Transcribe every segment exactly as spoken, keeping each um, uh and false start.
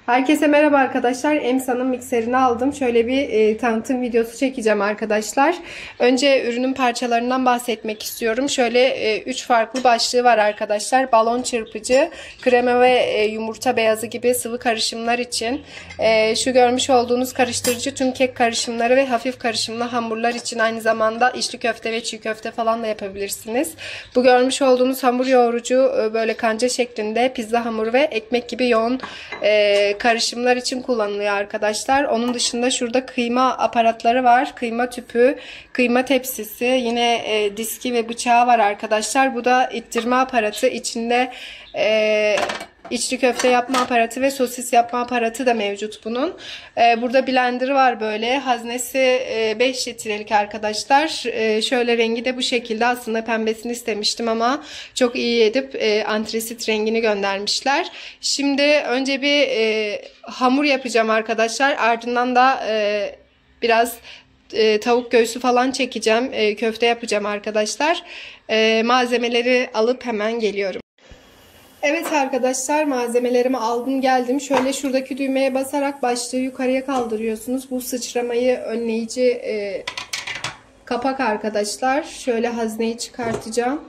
Herkese merhaba arkadaşlar. Emsa'nın mikserini aldım. Şöyle bir e, tanıtım videosu çekeceğim arkadaşlar. Önce ürünün parçalarından bahsetmek istiyorum. Şöyle üç farklı başlığı var arkadaşlar. Balon çırpıcı, krema ve e, yumurta beyazı gibi sıvı karışımlar için. E, şu görmüş olduğunuz karıştırıcı tüm kek karışımları ve hafif karışımlı hamurlar için, aynı zamanda içli köfte ve çiğ köfte falan da yapabilirsiniz. Bu görmüş olduğunuz hamur yoğurucu e, böyle kanca şeklinde pizza hamuru ve ekmek gibi yoğun e, karışımlar için kullanılıyor arkadaşlar. Onun dışında şurada kıyma aparatları var. Kıyma tüpü, kıyma tepsisi, yine e, diski ve bıçağı var arkadaşlar. Bu da ittirme aparatı. İçinde e, içli köfte yapma aparatı ve sosis yapma aparatı da mevcut bunun. E, burada blenderı var böyle. Haznesi e, beş litrelik arkadaşlar. E, şöyle rengi de bu şekilde. Aslında pembesini istemiştim ama çok iyi edip e, antresit rengini göndermişler. Şimdi önce bir e, hamur yapacağım arkadaşlar. Ardından da e, biraz e, tavuk göğsü falan çekeceğim. E, köfte yapacağım arkadaşlar. E, malzemeleri alıp hemen geliyorum. Evet arkadaşlar, malzemelerimi aldım geldim. Şöyle şuradaki düğmeye basarak başlığı yukarıya kaldırıyorsunuz. Bu sıçramayı önleyici e, kapak arkadaşlar. Şöyle hazneyi çıkartacağım.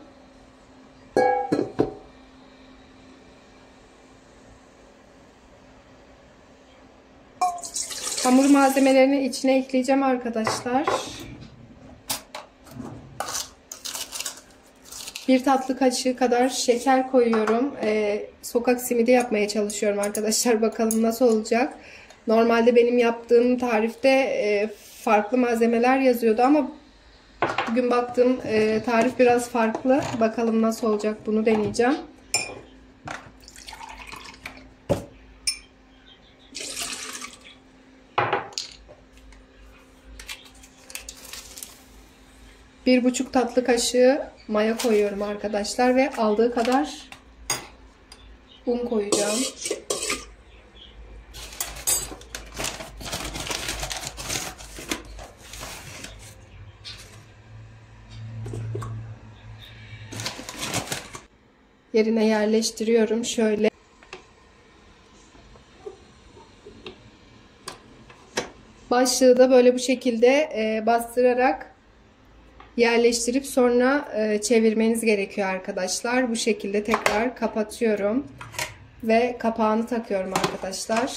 Hamur malzemelerini içine ekleyeceğim arkadaşlar. Bir tatlı kaşığı kadar şeker koyuyorum. Ee, sokak simidi yapmaya çalışıyorum arkadaşlar. Bakalım nasıl olacak. Normalde benim yaptığım tarifte e, farklı malzemeler yazıyordu ama bugün baktım e, tarif biraz farklı. Bakalım nasıl olacak, bunu deneyeceğim. Bir buçuk tatlı kaşığı maya koyuyorum arkadaşlar ve aldığı kadar un koyacağım. Yerine yerleştiriyorum şöyle. Başlığı da böyle bu şekilde e, bastırarak yerleştirip sonra e, çevirmeniz gerekiyor arkadaşlar. Bu şekilde tekrar kapatıyorum ve kapağını takıyorum arkadaşlar.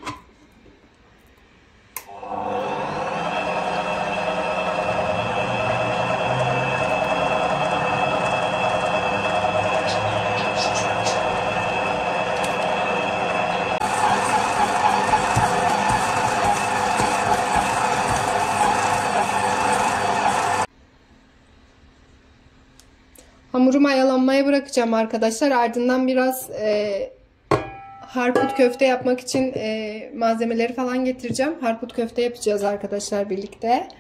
Hamuru mayalanmaya bırakacağım arkadaşlar. Ardından biraz e, harput köfte yapmak için e, malzemeleri falan getireceğim. Harput köfte yapacağız arkadaşlar birlikte.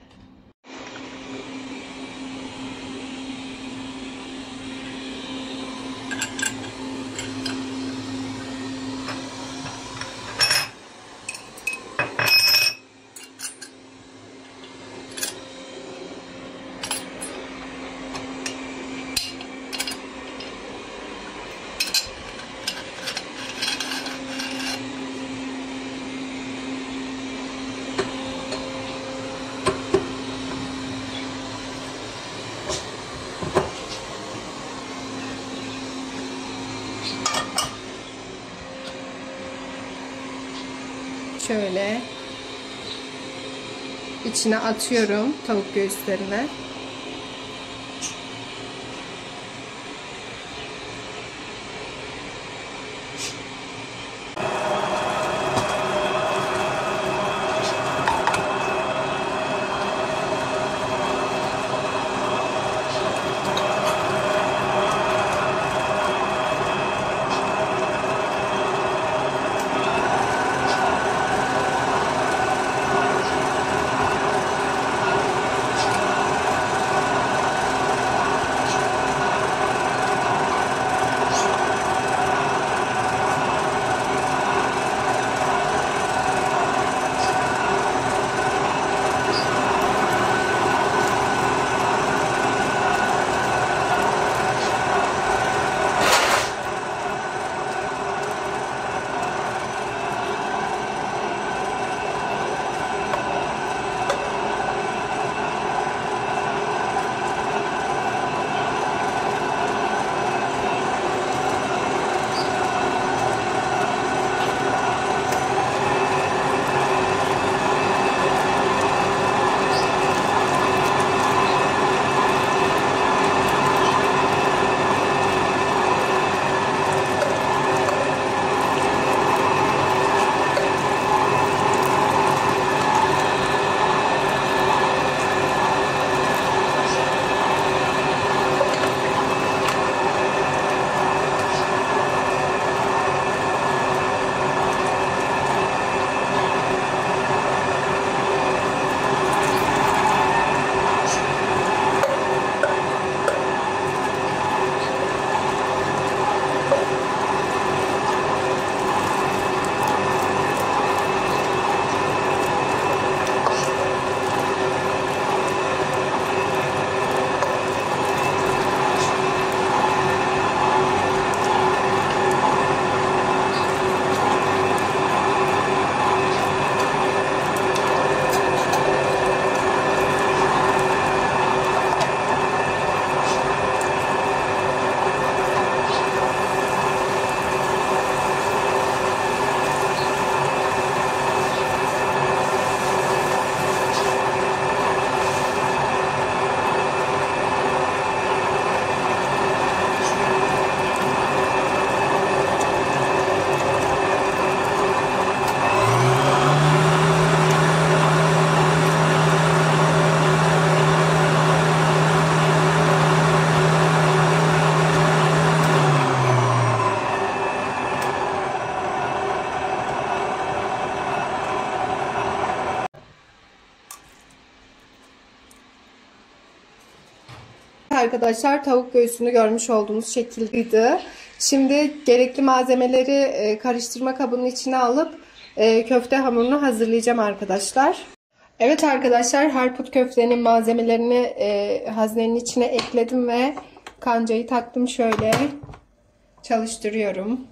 Şöyle içine atıyorum tavuk göğüslerine. arkadaşlar, tavuk göğsünü görmüş olduğunuz şekildeydi. Şimdi gerekli malzemeleri karıştırma kabının içine alıp köfte hamurunu hazırlayacağım arkadaşlar. Evet arkadaşlar, harput köftenin malzemelerini haznenin içine ekledim ve kancayı taktım, şöyle çalıştırıyorum.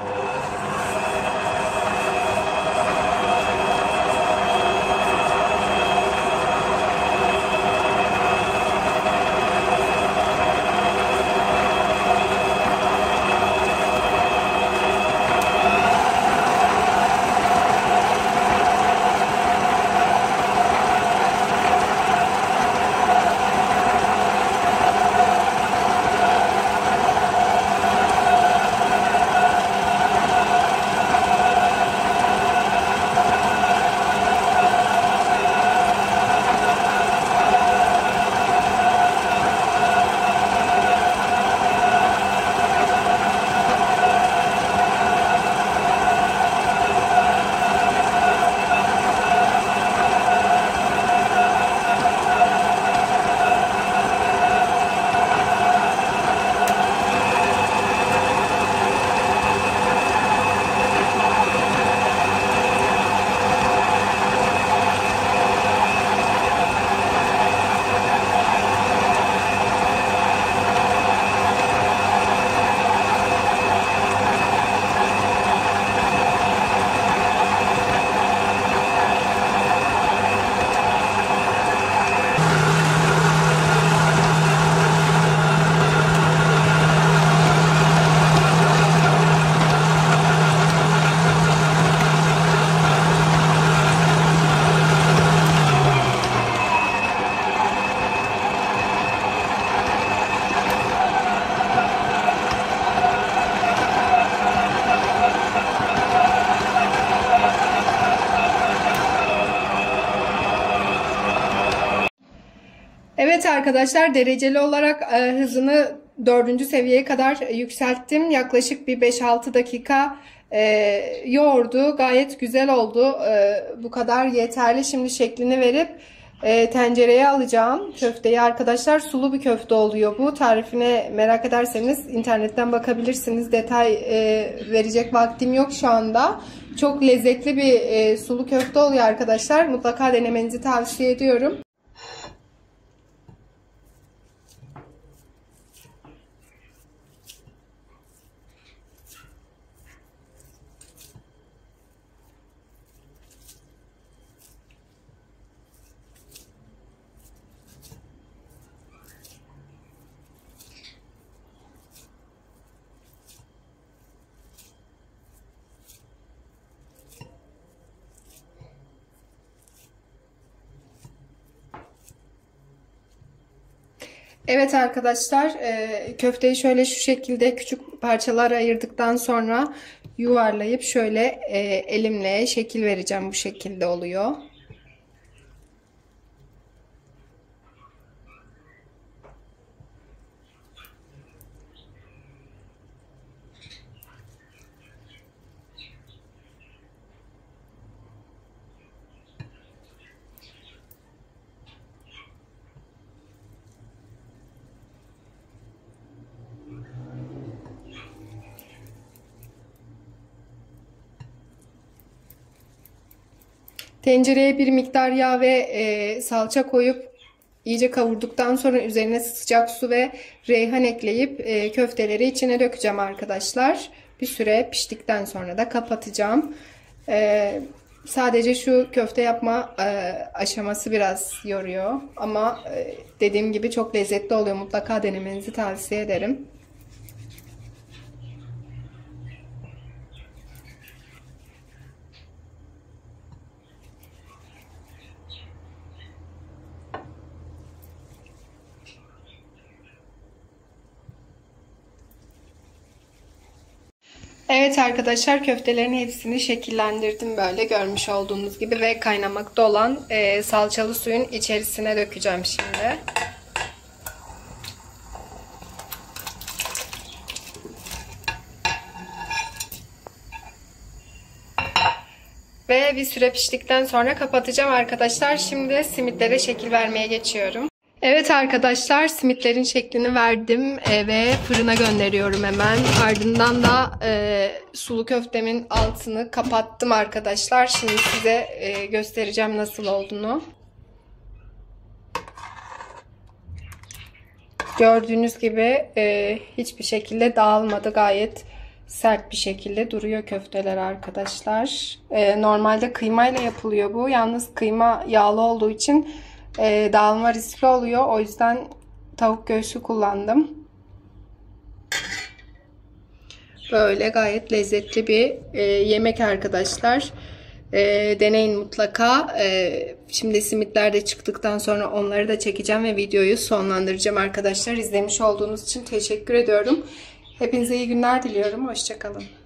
Evet arkadaşlar, dereceli olarak e, hızını dördüncü seviyeye kadar yükselttim. Yaklaşık bir beş altı dakika e, yoğurdu. Gayet güzel oldu. E, bu kadar yeterli. Şimdi şeklini verip e, tencereye alacağım köfteyi arkadaşlar. Sulu bir köfte oluyor bu. Tarifine merak ederseniz internetten bakabilirsiniz. Detay e, verecek vaktim yok şu anda. Çok lezzetli bir e, sulu köfte oluyor arkadaşlar. Mutlaka denemenizi tavsiye ediyorum. Evet arkadaşlar, köfteyi şöyle şu şekilde küçük parçalara ayırdıktan sonra yuvarlayıp şöyle elimle şekil vereceğim. Bu şekilde oluyor. Tencereye bir miktar yağ ve e, salça koyup iyice kavurduktan sonra üzerine sıcak su ve reyhan ekleyip e, köfteleri içine dökeceğim arkadaşlar. Bir süre piştikten sonra da kapatacağım. E, sadece şu köfte yapma e, aşaması biraz yoruyor. Ama e, dediğim gibi çok lezzetli oluyor. Mutlaka denemenizi tavsiye ederim. Evet arkadaşlar, köftelerin hepsini şekillendirdim böyle görmüş olduğunuz gibi ve kaynamakta olan e, salçalı suyun içerisine dökeceğim şimdi. Ve bir süre piştikten sonra kapatacağım arkadaşlar. Şimdi simitlere şekil vermeye geçiyorum. Evet arkadaşlar, simitlerin şeklini verdim e, ve fırına gönderiyorum hemen. Ardından da e, sulu köftemin altını kapattım arkadaşlar. Şimdi size e, göstereceğim nasıl olduğunu. Gördüğünüz gibi e, hiçbir şekilde dağılmadı. Gayet sert bir şekilde duruyor köfteler arkadaşlar. E, normalde kıymayla yapılıyor bu. Yalnız kıyma yağlı olduğu için e, dağılma riski oluyor. O yüzden tavuk göğsü kullandım. Böyle gayet lezzetli bir e, yemek arkadaşlar. E, deneyin mutlaka. E, şimdi simitler de çıktıktan sonra onları da çekeceğim ve videoyu sonlandıracağım arkadaşlar. İzlemiş olduğunuz için teşekkür ediyorum. Hepinize iyi günler diliyorum. Hoşça kalın.